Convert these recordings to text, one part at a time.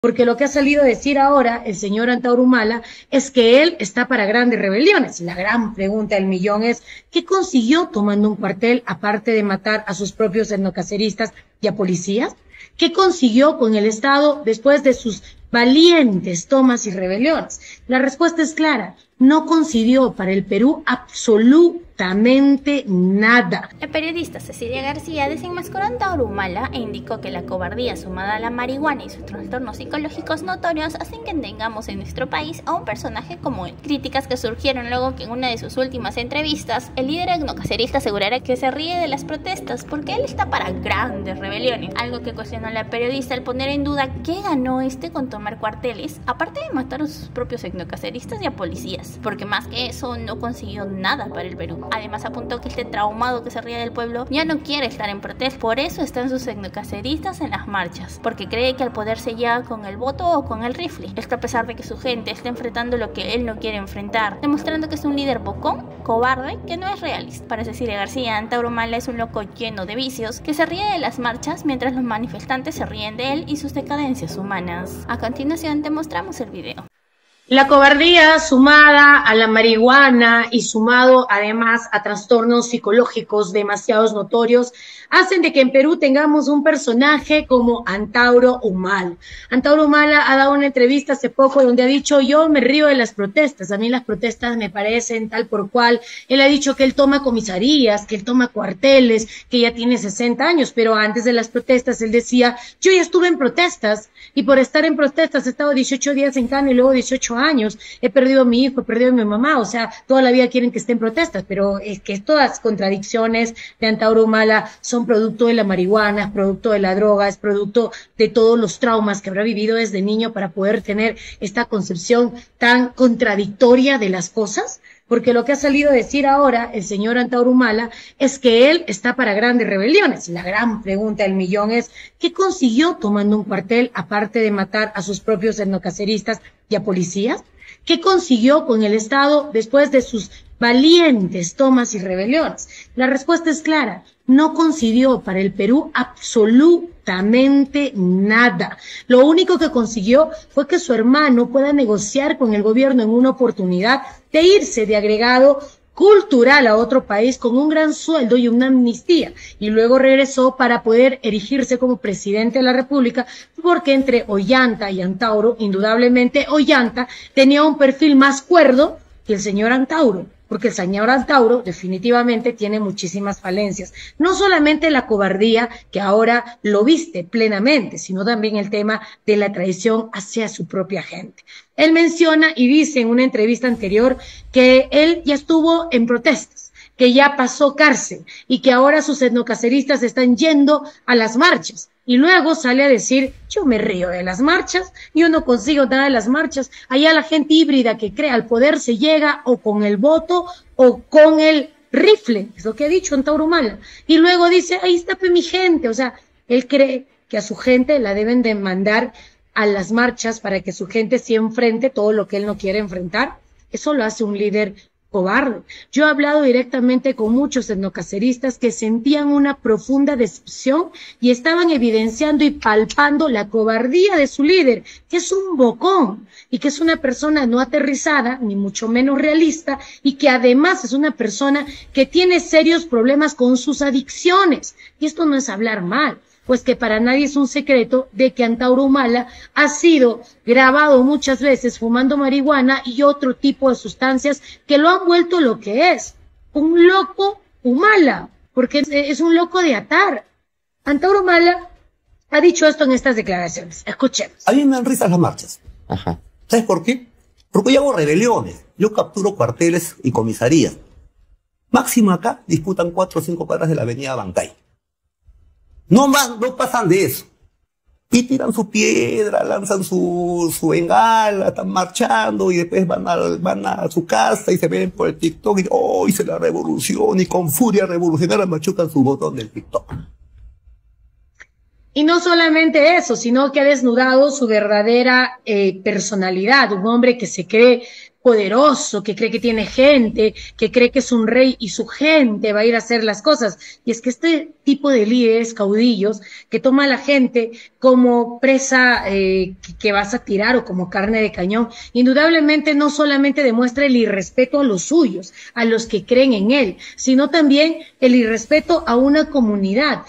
porque lo que ha salido a decir ahora el señor Antauro Humala es que él está para grandes rebeliones. La gran pregunta del millón es, ¿qué consiguió tomando un cuartel aparte de matar a sus propios etnocaceristas y a policías? ¿Qué consiguió con el Estado después de sus valientes tomas y rebeliones? La respuesta es clara, no consiguió para el Perú absolutamente nada. La periodista Cecilia García desenmascaró a Antauro Humala e indicó que la cobardía sumada a la marihuana y sus trastornos psicológicos notorios hacen que tengamos en nuestro país a un personaje como él. Críticas que surgieron luego que en una de sus últimas entrevistas, el líder etnocacerista asegurara que se ríe de las protestas porque él está para grandes rebeliones, algo que cuestionó la periodista al poner en duda qué ganó con tomar cuarteles, aparte de matar a sus propios etnocaceristas y a policías, porque más que eso no consiguió nada para el Perú. Además apuntó que este traumado que se ríe del pueblo ya no quiere estar en protesta, por eso están sus etnocaceristas en las marchas, porque cree que al poder se llega con el voto o con el rifle. Esto a pesar de que su gente está enfrentando lo que él no quiere enfrentar, demostrando que es un líder bocón, cobarde, que no es realista. Para Cecilia García, Antauro Humala es un loco lleno de vicios que se ríe de las marchas mientras los manifestantes se ríen de él y sus decadencias humanas. A continuación te mostramos el video. La cobardía sumada a la marihuana y sumado además a trastornos psicológicos demasiados notorios hacen de que en Perú tengamos un personaje como Antauro Humala. Antauro Humala ha dado una entrevista hace poco donde ha dicho: yo me río de las protestas, a mí las protestas me parecen tal por cual. Él ha dicho que él toma comisarías, que él toma cuarteles, que ya tiene 60 años, pero antes de las protestas él decía: yo ya estuve en protestas y por estar en protestas he estado 18 días en cana y luego 18 años, he perdido a mi hijo, he perdido a mi mamá, o sea, toda la vida quieren que esté en protestas, pero es que todas las contradicciones de Antauro Humala son producto de la marihuana, es producto de la droga, es producto de todos los traumas que habrá vivido desde niño para poder tener esta concepción tan contradictoria de las cosas. Porque lo que ha salido a decir ahora el señor Antauro Humala es que él está para grandes rebeliones. La gran pregunta del millón es, ¿qué consiguió tomando un cuartel aparte de matar a sus propios etnocaceristas y a policías? ¿Qué consiguió con el Estado después de sus valientes tomas y rebeliones? La respuesta es clara, no consiguió para el Perú absolutamente nada. Lo único que consiguió fue que su hermano pueda negociar con el gobierno en una oportunidad de irse de agregado cultural a otro país con un gran sueldo y una amnistía, y luego regresó para poder erigirse como presidente de la República, porque entre Ollanta y Antauro, indudablemente Ollanta tenía un perfil más cuerdo que el señor Antauro, porque el señor Antauro definitivamente tiene muchísimas falencias, no solamente la cobardía que ahora lo viste plenamente, sino también el tema de la traición hacia su propia gente. Él menciona y dice en una entrevista anterior que él ya estuvo en protestas, que ya pasó cárcel y que ahora sus etnocaceristas están yendo a las marchas. Y luego sale a decir: yo me río de las marchas, yo no consigo nada de las marchas, allá la gente híbrida que cree al poder se llega o con el voto o con el rifle, es lo que ha dicho Antauro Humala. Y luego dice: ahí está pues mi gente, o sea, él cree que a su gente la deben de mandar a las marchas para que su gente sí enfrente todo lo que él no quiere enfrentar. Eso lo hace un líder cobarde. Yo he hablado directamente con muchos etnocaceristas que sentían una profunda decepción y estaban evidenciando y palpando la cobardía de su líder, que es un bocón y que es una persona no aterrizada, ni mucho menos realista, y que además es una persona que tiene serios problemas con sus adicciones. Y esto no es hablar mal, pues que para nadie es un secreto de que Antauro Humala ha sido grabado muchas veces fumando marihuana y otro tipo de sustancias que lo han vuelto lo que es, un loco Humala, porque es un loco de atar. Antauro Humala ha dicho esto en estas declaraciones. Escuchemos. A mí me dan risas las marchas. Ajá. ¿Sabes por qué? Porque yo hago rebeliones, yo capturo cuarteles y comisarías. Máximo acá disputan 4 o 5 cuadras de la avenida Bancay. No más, no pasan de eso. Y tiran su piedra, lanzan su bengala, están marchando y después van a su casa y se ven por el TikTok y ¡oh! Hice la revolución y con furia revolucionaria machucan su botón del TikTok. Y no solamente eso, sino que ha desnudado su verdadera personalidad, un hombre que se cree poderoso, que cree que tiene gente, que cree que es un rey y su gente va a ir a hacer las cosas. Y es que este tipo de líderes caudillos que toma a la gente como presa que vas a tirar o como carne de cañón, indudablemente no solamente demuestra el irrespeto a los suyos, a los que creen en él, sino también el irrespeto a una comunidad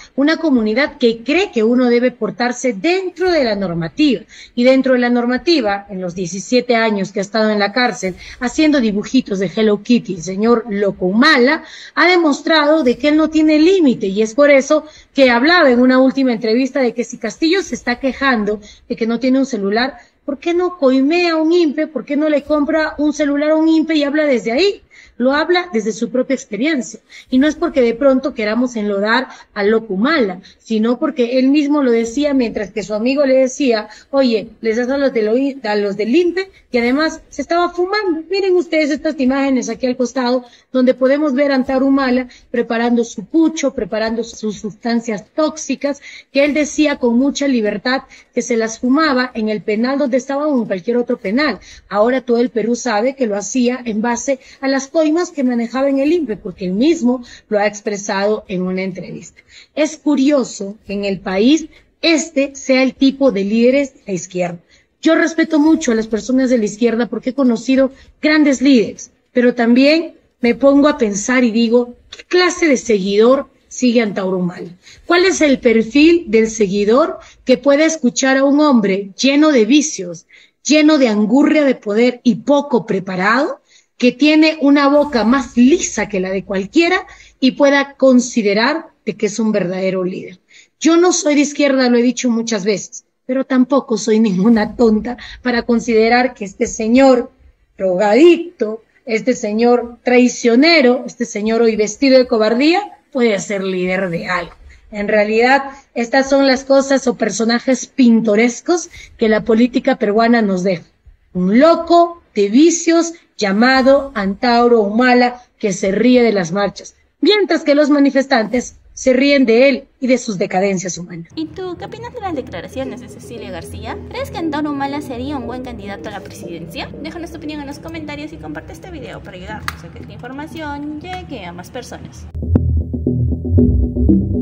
que cree que uno debe portarse dentro de la normativa. Y dentro de la normativa, en los 17 años que ha estado en la cárcel, haciendo dibujitos de Hello Kitty, el señor Loco Humala ha demostrado de que él no tiene límite, y es por eso que hablaba en una última entrevista de que si Castillo se está quejando de que no tiene un celular, ¿por qué no coimea a un INPE? ¿Por qué no le compra un celular a un INPE y habla desde ahí? Lo habla desde su propia experiencia. Y no es porque de pronto queramos enlodar al Loco Humala, sino porque él mismo lo decía mientras que su amigo le decía, oye, les das a los del INPE, que además se estaba fumando. Miren ustedes estas imágenes aquí al costado, donde podemos ver a Antauro Humala preparando su pucho, preparando sus sustancias tóxicas, que él decía con mucha libertad que se las fumaba en el penal donde estaba o en cualquier otro penal. Ahora todo el Perú sabe que lo hacía en base a las coimas que manejaba en el INPE, porque él mismo lo ha expresado en una entrevista. Es curioso que en el país este sea el tipo de líderes de la izquierda. Yo respeto mucho a las personas de la izquierda porque he conocido grandes líderes, pero también me pongo a pensar y digo, ¿qué clase de seguidor sigue Antauro Humala? ¿Cuál es el perfil del seguidor que puede escuchar a un hombre lleno de vicios, lleno de angurria de poder y poco preparado, que tiene una boca más lisa que la de cualquiera y pueda considerar de que es un verdadero líder? Yo no soy de izquierda, lo he dicho muchas veces, pero tampoco soy ninguna tonta para considerar que este señor drogadicto, este señor traicionero, este señor hoy vestido de cobardía, puede ser líder de algo. En realidad, estas son las cosas o personajes pintorescos que la política peruana nos deja. Un loco de vicios llamado Antauro Humala que se ríe de las marchas, mientras que los manifestantes se ríen de él y de sus decadencias humanas. ¿Y tú qué opinas de las declaraciones de Cecilia García? ¿Crees que Antauro Humala sería un buen candidato a la presidencia? Déjanos tu opinión en los comentarios y comparte este video para ayudarnos a que esta información llegue a más personas.